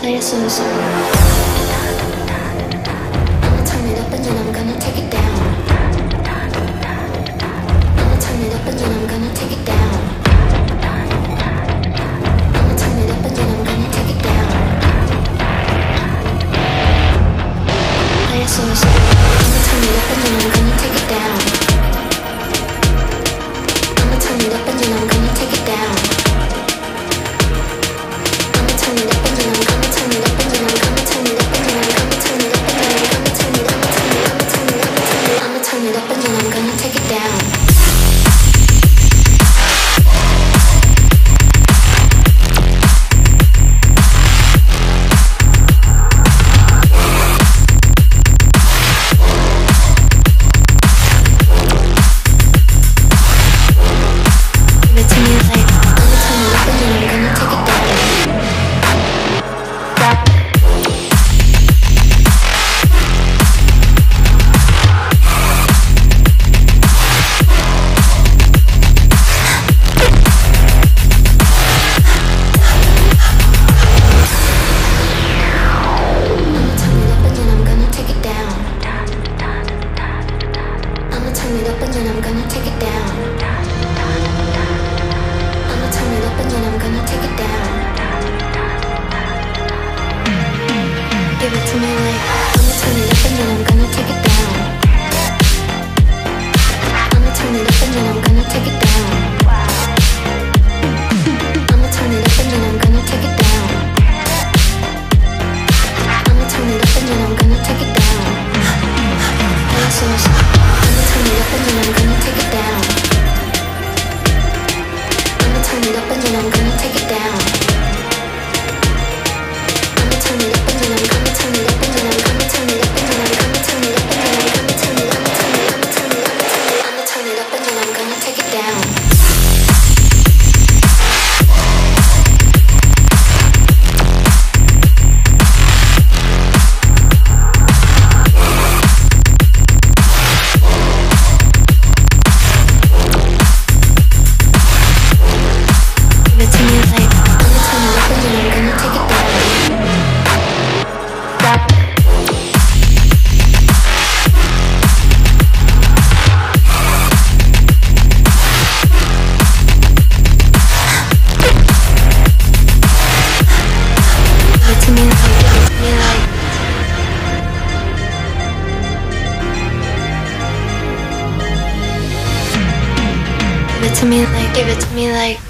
Play it slow, slow. I'ma turn it up and then I'm gonna take it down. I'ma turn it up and then I'm gonna take it down. I'ma turn it up and then I'm gonna take it down. Play it slow, slow. I'ma turn it up and then I'm gonna take it down. I'ma turn it up and then I'm gonna take it down. I'ma turn it up and then I'm gonna turn it up and then I'm gonna turn it up and then I'm gonna turn it up and then I'm gonna turn it up and then I'm gonna turn it up and then I'ma turn it up and then I'm gonna take it down. Give it to me like